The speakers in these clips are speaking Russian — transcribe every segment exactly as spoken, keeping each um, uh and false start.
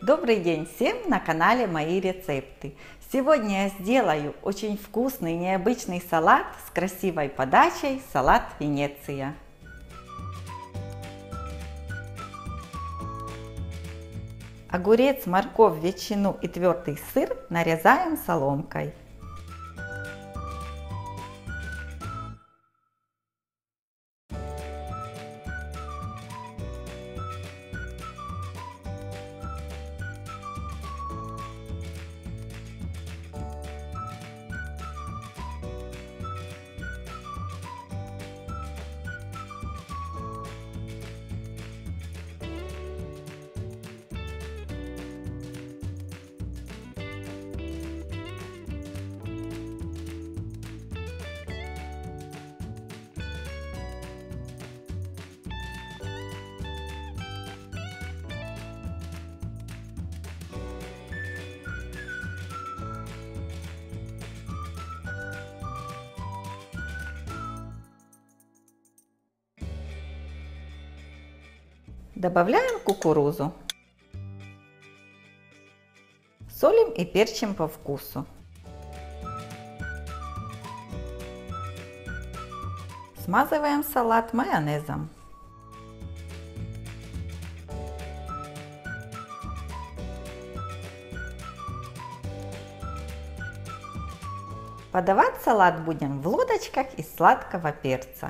Добрый день всем на канале Мои рецепты. Сегодня я сделаю очень вкусный необычный салат с красивой подачей, салат Венеция. Огурец, морковь, ветчину и твердый сыр нарезаем соломкой. Добавляем кукурузу. Солим и перчим по вкусу. Смазываем салат майонезом. Подавать салат будем в лодочках из сладкого перца.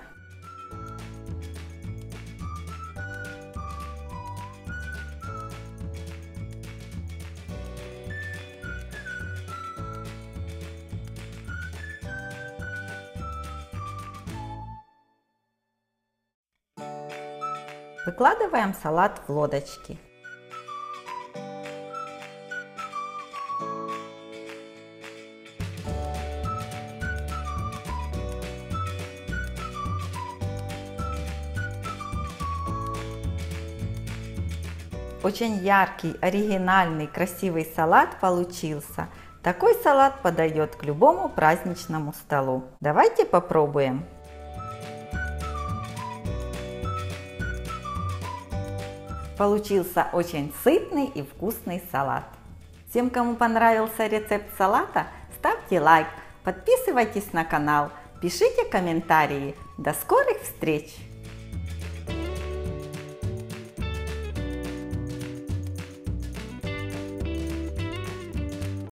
Выкладываем салат в лодочки. Очень яркий, оригинальный, красивый салат получился. Такой салат подойдет к любому праздничному столу. Давайте попробуем. Получился очень сытный и вкусный салат. Всем, кому понравился рецепт салата, ставьте лайк, подписывайтесь на канал, пишите комментарии. До скорых встреч!